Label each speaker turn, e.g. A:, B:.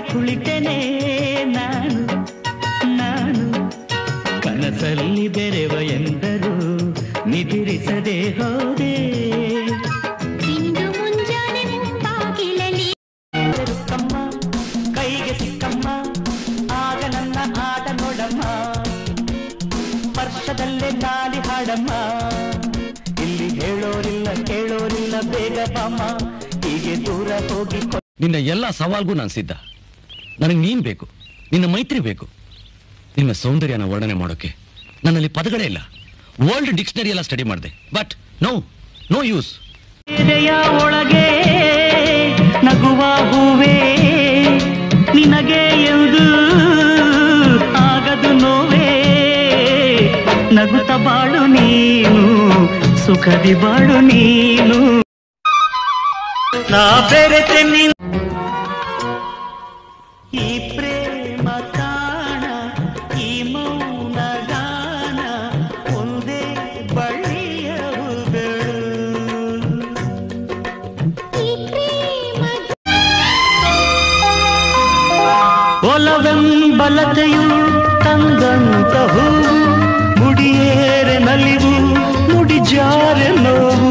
A: ಕುಳಿತೆನೆ ನಾನು ನಾನು ಕನಸಲ್ಲಿ ಬೆರೆವ ಎಂದರು ನಿದಿರಿಸದೆ ಹೋದೆ
B: ಇಂದು ಮುಂಜಾನೆ ಬಾಗಿಲಲ್ಲಿ
A: ಸಿಕ್ಕಮ್ಮ ಕೈಗೆ ಸಿಕ್ಕಮ್ಮ ಆಗ ನನ್ನ ಆಟ ನೋಡಮ್ಮ ಸ್ಪರ್ಶದಲ್ಲೇ ನಾಲಿ ಹಾಡಮ್ಮ ಇಲ್ಲಿ ಹೇಳೋರಿಲ್ಲ ಕೇಳೋರಿಲ್ಲ ಬೇಗ ಬಾಮ್ಮ ಹೀಗೆ ದೂರ ಹೋಗಿ
C: ನಿನ್ನ ಎಲ್ಲ ಸವಾಲ್ಗೂ ನಾನು ಸಿದ್ಧ ನನಗೆ ನೀನ್ ಬೇಕು ನಿನ್ನ ಮೈತ್ರಿ ಬೇಕು ನಿನ್ನ ಸೌಂದರ್ಯನ ವರ್ಣನೆ ಮಾಡೋಕೆ ನನ್ನಲ್ಲಿ ಪದಗಳೇ ಇಲ್ಲ ವರ್ಲ್ಡ್ ಡಿಕ್ಷನರಿ ಎಲ್ಲ ಸ್ಟಡಿ ಮಾಡಿದೆ ಬಟ್ ನೋ ಯೂಸ್
A: ಎದೆಯ ಒಳಗೆ ನಗುವ ಹೂವೇ ನಿನಗೆ ಎಂದು ಆಗದು ನೋವೇ ನಗುತ್ತ ಬಾಳು ನೀನು ಸುಖದಿ ಬಾಳು ನೀನು ನಾ ಬೆರೆತೆ ನೀನು ಈ ಪ್ರೇಮ ಕಾಣ ಈ ಮೌನ ಗಾನ ಒಂದೇ ಬಳ್ಳಿಯ ಹೂಗಳು ಒಲವೆಂಬಲತೆಯು ತಂದಂತ ಹೂವು ಮುಡಿಯೇರೆ ನಲಿವು ಮುಡಿಜಾರೆ ನೋವು